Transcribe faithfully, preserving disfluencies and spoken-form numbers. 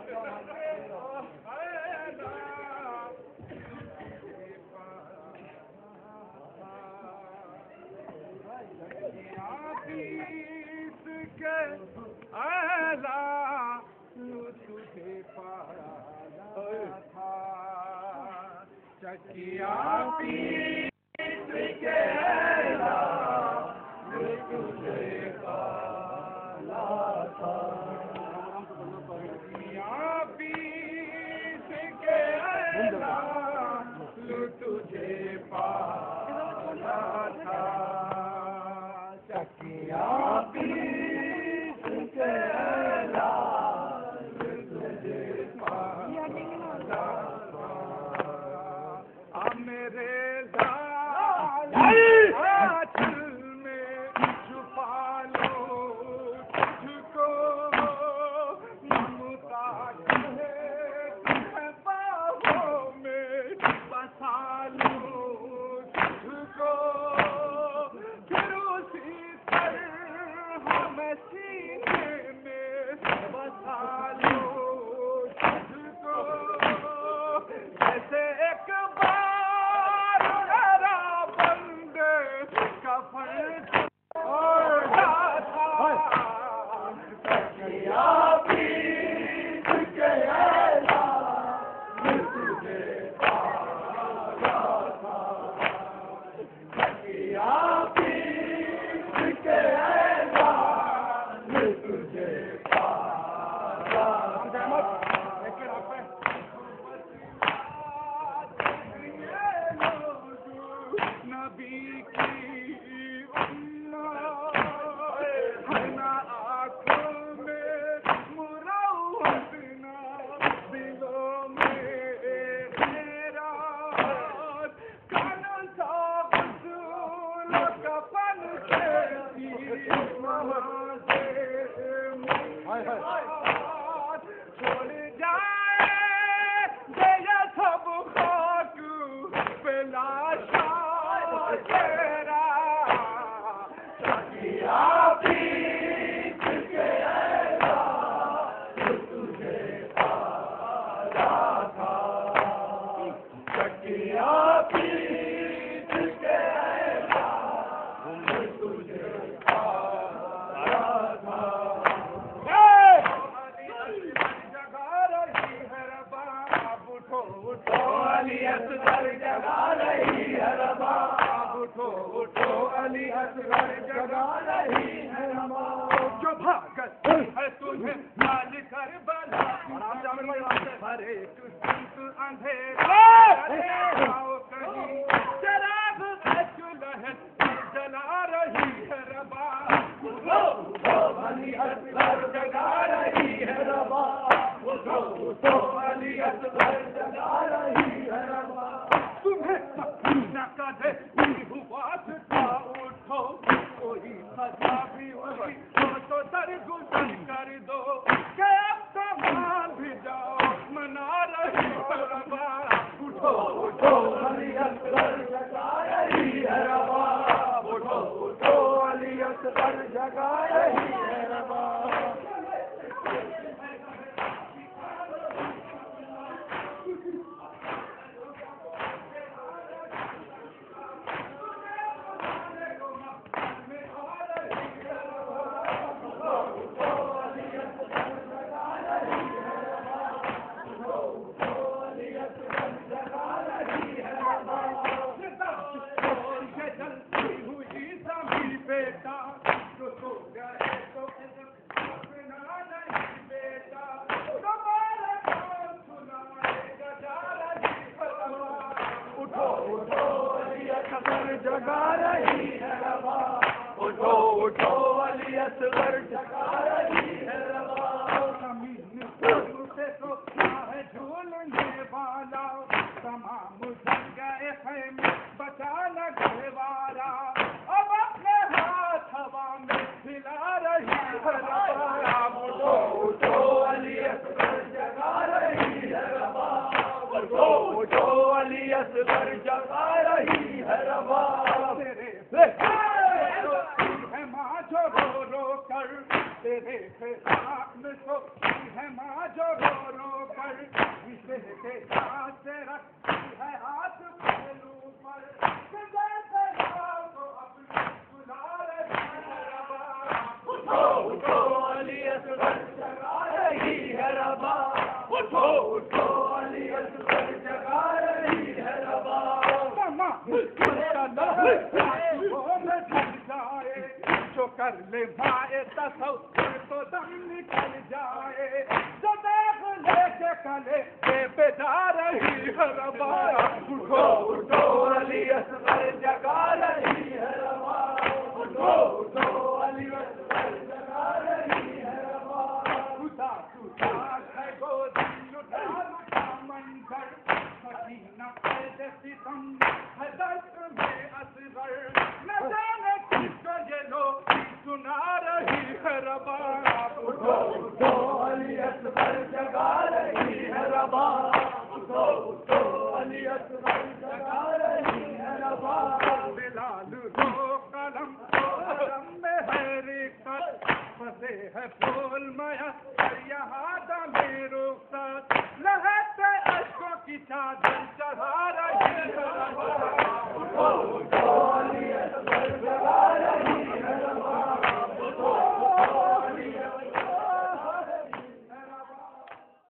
چکیا پیس کے لا تجھے پالا تھا چکیا پیس کے لا تجھے پالا تھا چکیا پیس کے لا تجھے پالا تھا میرے آنچل میں چھپا لو تجھ کو ممتا کے باہوں میں بسا لو تجھ کو پھر اسی طرح میں سینے میں بسا لو تجھ کو جیسے ایک رو رو کر خاک میں سوتی ہے ماں جو رو رو کر اسے کے ساتھ سے رکھتی ہے ہاتھ پہلو پر کہ جیسے ماں کو اپنی سلا رہی ہے ربا اٹھو اٹھو علی اصغر جگا رہی ہے ربا اٹھو اٹھو علی اصغر جگا رہی ہے ربا ماما مشکل کا لہو میں ڈھل جائے جو کر لے مائے تصور تو دم نکل جائے جو دیکھ لے کے کلے بے بجا رہی ہے ربا اٹھو اٹھو علی اصغر جگا رہی ہے ربا اٹھو اٹھو علی اصغر جگا رہی ہے ربا خدا خدا ہے گودی اٹھا اٹھا منظر سکینہ قید ستم ہے دست میں اصغر نہ جانے کس کو یہ لوگ سنا رہی ہے ربا اٹھو اٹھو علی اصغر جگا رہی ہے ربا اٹھو اٹھو علی اصغر جگا رہی ہے ربا بلال دو قلم قلم میں ہے رکت پھنسے ہے پھول میسر یہاں دم رخصت لہتے اشکوں کی چادر چڑھا رہی ہے ربا